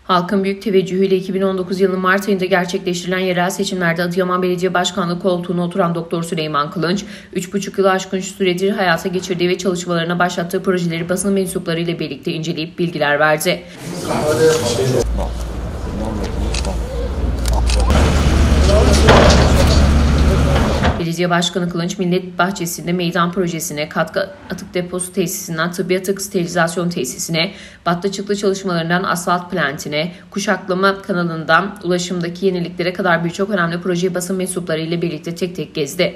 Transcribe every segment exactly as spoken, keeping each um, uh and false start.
Halkın büyük teveccühüyle iki bin on dokuz yılının Mart ayında gerçekleştirilen yerel seçimlerde Adıyaman Belediye Başkanlığı koltuğuna oturan Doktor Süleyman Kılınç, üç buçuk yılı aşkın süredir hayata geçirdiği ve çalışmalarına başlattığı projeleri basın mensupları ile birlikte inceleyip bilgiler verdi. Belediye Başkanı Kılınç, Millet Bahçesi'nde meydan projesine, katkı atık deposu tesisinden tıbbi atık sterilizasyon tesisine, battı çıktı çalışmalarından asfalt plantine, kuşaklama kanalından ulaşımdaki yeniliklere kadar birçok önemli projeyi basın mensupları ile birlikte tek tek gezdi.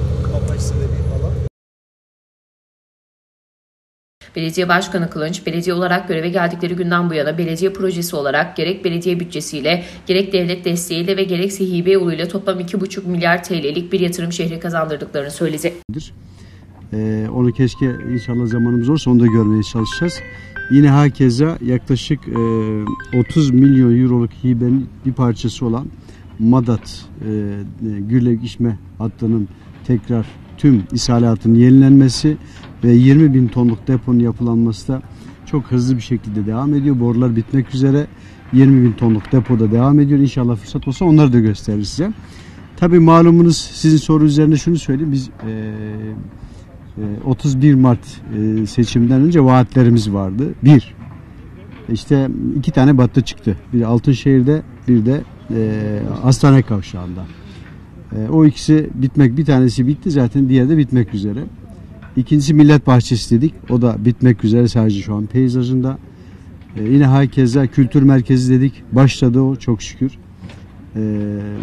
Belediye Başkanı Kılınç, belediye olarak göreve geldikleri günden bu yana belediye projesi olarak gerek belediye bütçesiyle, gerek devlet desteğiyle ve gerekse hibe yoluyla toplam iki buçuk milyar T L'lik bir yatırım şehre kazandırdıklarını söyledi. Ee, onu keşke inşallah zamanımız olursa onu da görmeye çalışacağız. Yine hakeza yaklaşık e, otuz milyon euroluk hibenin bir parçası olan Madat e, Gürlevik İçme hattının tekrar tüm ishalatının yenilenmesi ve yirmi bin tonluk deponun yapılanması da çok hızlı bir şekilde devam ediyor. Borular bitmek üzere. yirmi bin tonluk depoda devam ediyor. İnşallah fırsat olsa onları da gösterir size. Tabii malumunuz, sizin soru üzerine şunu söyleyeyim. Biz e, e, otuz bir Mart e, seçimden önce vaatlerimiz vardı. Bir, işte iki tane battı çıktı. Biri Altınşehir'de, bir de e, hastane kavşağında. E, o ikisi bitmek, bir tanesi bitti zaten, diğeri de bitmek üzere. İkincisi Millet Bahçesi dedik. O da bitmek üzere, sadece şu an peyzajında. Ee, yine hakeza kültür merkezi dedik. Başladı o, çok şükür. Ee,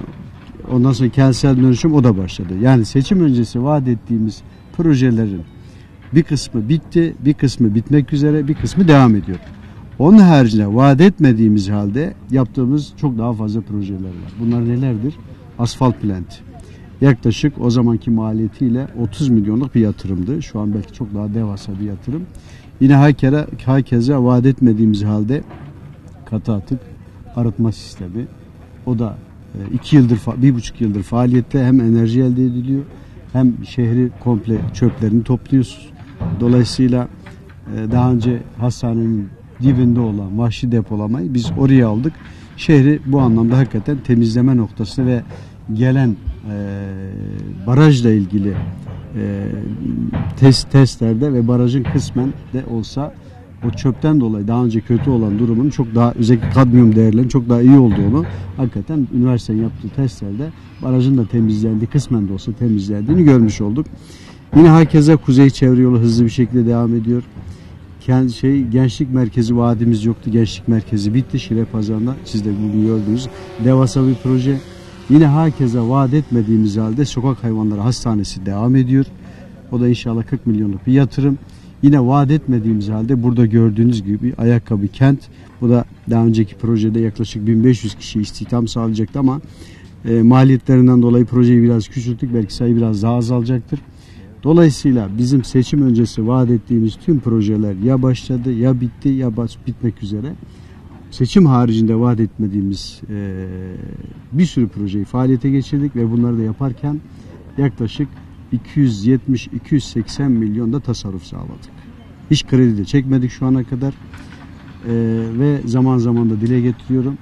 ondan sonra kentsel dönüşüm, o da başladı. Yani seçim öncesi vaat ettiğimiz projelerin bir kısmı bitti, bir kısmı bitmek üzere, bir kısmı devam ediyor. Onun haricinde vaat etmediğimiz halde yaptığımız çok daha fazla projeler var. Bunlar nelerdir? Asfalt plant. Yaklaşık o zamanki maliyetiyle otuz milyonluk bir yatırımdı. Şu an belki çok daha devasa bir yatırım. Yine hakeza, hakeza vaat etmediğimiz halde katı atık arıtma sistemi. O da iki yıldır, bir buçuk yıldır faaliyette, hem enerji elde ediliyor hem şehri komple çöplerini topluyoruz. Dolayısıyla daha önce hastanenin dibinde olan vahşi depolamayı biz oraya aldık. Şehri bu anlamda hakikaten temizleme noktasına ve gelen e, barajla ilgili e, test testlerde ve barajın kısmen de olsa o çöpten dolayı daha önce kötü olan durumun çok daha, özellikle kadmiyum değerlerinin çok daha iyi olduğunu, hakikaten üniversitenin yaptığı testlerde barajın da temizlendiği, kısmen de olsa temizlendiğini görmüş olduk. Yine hakeza Kuzey Çevre Yolu hızlı bir şekilde devam ediyor. Kendi şey gençlik merkezi vaadimiz yoktu. Gençlik merkezi bitti Şile Pazarı'nda. Siz de bugün gördünüz. Devasa bir proje. Yine hakeza vaat etmediğimiz halde sokak hayvanları hastanesi devam ediyor. O da inşallah kırk milyonluk bir yatırım. Yine vaat etmediğimiz halde burada gördüğünüz gibi ayakkabı kent. Bu da daha önceki projede yaklaşık bin beş yüz kişi istihdam sağlayacaktı ama e, maliyetlerinden dolayı projeyi biraz küçülttük. Belki sayı biraz daha azalacaktır. Dolayısıyla bizim seçim öncesi vaat ettiğimiz tüm projeler ya başladı, ya bitti, ya bitmek üzere. Seçim haricinde vaat etmediğimiz e, bir sürü projeyi faaliyete geçirdik ve bunları da yaparken yaklaşık iki yüz yetmiş iki yüz seksen milyon da tasarruf sağladık. Hiç kredi de çekmedik şu ana kadar. E, ve zaman zaman da dile getiriyorum.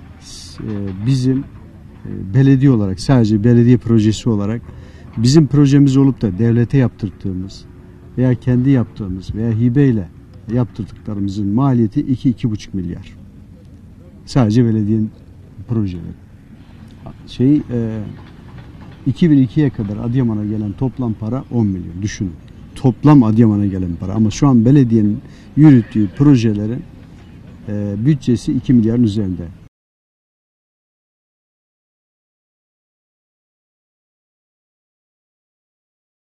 E, bizim e, belediye olarak, sadece belediye projesi olarak bizim projemiz olup da devlete yaptırdığımız veya kendi yaptığımız veya hibeyle yaptırdıklarımızın maliyeti iki iki buçuk milyar. Sadece belediyenin projeleri. Şey, e, iki bin ikiye kadar Adıyaman'a gelen toplam para on milyon. Düşünün. Toplam Adıyaman'a gelen para. Ama şu an belediyenin yürüttüğü projelerin e, bütçesi iki milyarın üzerinde.